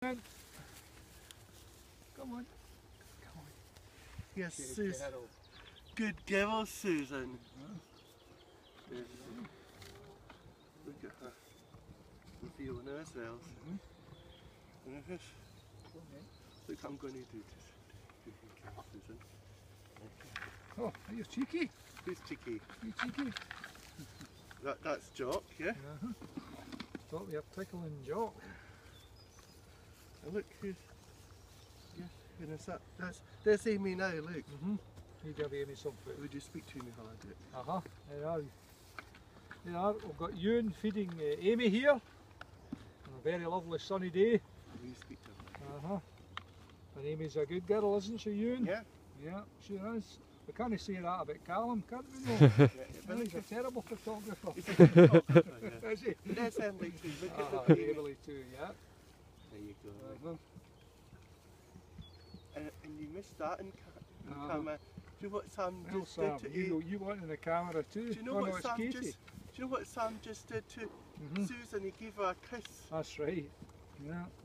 Come on. Come on. Yes, Susan. Good girl, Susan. Yes. Look at her. And Fiona as well. Yes. Look, I'm going to do this. Susan. Oh, are you cheeky? Who's cheeky? You cheeky? That's Jock, yeah? Thought we were tickling Jock. And look who's, yeah, goodness, there's Amy now, look. You give Amy some food. Would you speak to me while I do it? There are. There are. We've got Ewan feeding Amy here on a very lovely sunny day. Will you speak to her? And Amy's a good girl, isn't she, Ewan? Yeah. Yeah, she is. We can't say that about Callum, can't we? No? He's a terrible photographer. He's a good photographer, yeah. Is he? That's Emily too. Look at the baby. Emily too, yeah. There you go. And you missed that in camera. Do you know what Sam just did to you wanted the camera too. Do you know what Sam just? Do you know what Sam just did to Susan? He gave her a kiss. That's right. Yeah.